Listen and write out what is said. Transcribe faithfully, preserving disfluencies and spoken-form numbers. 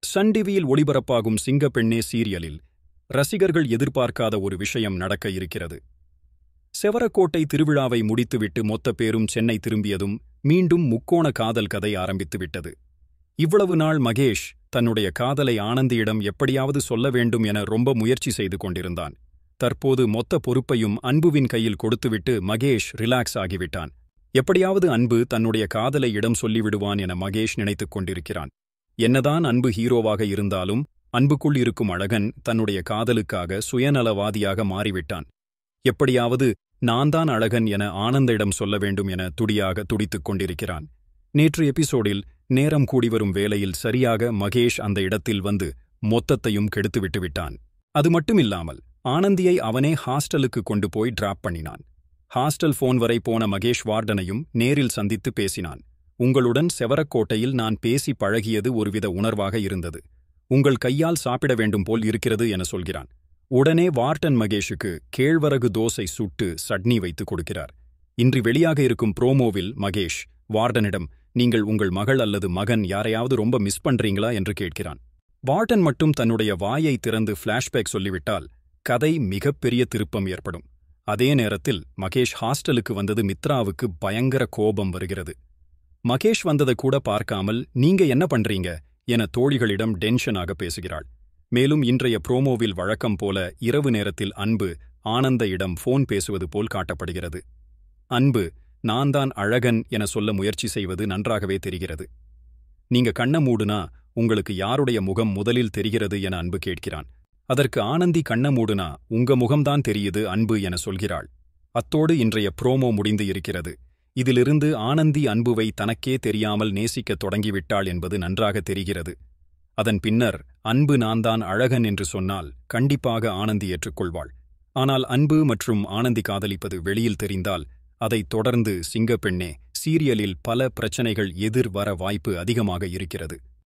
Sun டிவியில் ஒளிபரப்பாகும் சிங்கப்பெண்ணே சீரியலில் ரசிகர்கள் எதிர்பார்க்காத ஒரு விஷயம் நடக்க இருக்கிறது. செவரக்கோட்டை திருவிழாவை முடித்துவிட்டு மொத்த பேரும் சென்னை திரும்பியதும் மீண்டும் முக்கோண காதல் கதை ஆரம்பித்துவிட்டது. இவ்வளவு நாள் மகேஷ் தன்னுடைய காதலை ஆனந்தியிடம் எப்படியாவது சொல்ல வேண்டும் என ரொம்ப முயற்சி செய்து கொண்டிருந்தான். தற்போது மொத்த பொறுப்பையும் அன்புவின் கையில் கொடுத்துவிட்டு மகேஷ் ரிலாக்ஸ் ஆகிவிட்டான். எப்படியாவது அன்பு தன்னுடைய காதலை இடம் சொல்லிவிடுவான் என மகேஷ் நினைத்துக் கொண்டிருக்கிறான். என்னதான் அன்பு ஹீரோவாக இருந்தாலும் அன்புக்குள் இருக்கும் அழகன் தன்னுடைய காதலுக்காக சுயநலவாதியாக மாறிவிட்டான். எப்படியாவது நான் தான் அழகன் என ஆனந்திடம் சொல்ல வேண்டும் என துடியாக துடித்துக் கொண்டிருக்கிறான். நேற்று எபிசோடில் நேரம் கூடிவரும் வேளையில் சரியாக மகேஷ் அந்த இடத்தில் வந்து மொத்தத்தையும் கெடுத்துவிட்டு விட்டான். அது மட்டுமில்லாமல் ஆனந்தியை அவனே ஹாஸ்டலுக்கு கொண்டு போய் டிராப் பண்ணினான். ஹாஸ்டல் போன் வரை போன மகேஷ் வார்டனையும் நேரில் சந்தித்து பேசினான். உங்களுடன் செவரக்கோட்டையில் நான் பேசி பழகியது ஒருவித உணர்வாக இருந்தது. உங்கள் கையால் சாப்பிட வேண்டும் போல் இருக்கிறது என சொல்கிறான். உடனே வார்டன் மகேஷுக்கு கேழ்வரகு தோசை சுட்டு சட்னி வைத்துக் கொடுக்கிறார். இன்று வெளியாக இருக்கும் ப்ரோமோவில் மகேஷ் வார்டனிடம் நீங்கள் உங்கள் மகள் அல்லது மகன் யாரையாவது ரொம்ப மிஸ் பண்றீங்களா என்று கேட்கிறான். வார்டன் மட்டும் தன்னுடைய வாயை திறந்து ஃபிளாஷ்பேக் சொல்லிவிட்டால் கதை மிகப்பெரிய திருப்பம் ஏற்படும். அதே நேரத்தில் மகேஷ் ஹாஸ்டலுக்கு வந்தது மித்ராவுக்கு பயங்கர கோபம் வருகிறது. மகேஷ் வந்ததை கூட பார்க்காமல் நீங்க என்ன பண்றீங்க என தோழிகளிடம் டென்ஷனாக பேசுகிறாள். மேலும் இன்றைய ப்ரோமோவில் வழக்கம் போல இரவு நேரத்தில் அன்பு ஆனந்தியிடம் போன் பேசுவது போல் காட்டப்படுகிறது. அன்பு நான் தான் அழகன் என சொல்ல முயற்சி செய்வது நன்றாகவே தெரிகிறது. நீங்க கண்ண மூடுனா உங்களுக்கு யாருடைய முகம் முதலில் தெரிகிறது என அன்பு கேட்கிறான். அதற்கு ஆனந்தி கண்ண மூடுனா உங்க முகம்தான் தெரியுது அன்பு என சொல்கிறாள். அத்தோடு இன்றைய ப்ரோமோ முடிந்து இருக்கிறது. இதிலிருந்து ஆனந்தி அன்புவை தனக்கே தெரியாமல் நேசிக்கத் தொடங்கிவிட்டாள் என்பது நன்றாக தெரிகிறது. அதன் பின்னர் அன்பு நான் தான் அழகன் என்று சொன்னால் கண்டிப்பாக ஆனந்தி ஏற்றுக்கொள்வாள். ஆனால் அன்பு மற்றும் ஆனந்தி காதலிப்பது வெளியில் தெரிந்தால் அதைத் தொடர்ந்து சிங்கப்பெண்ணே சீரியலில் பல பிரச்சனைகள் எதிர் வர வாய்ப்பு அதிகமாக இருக்கிறது.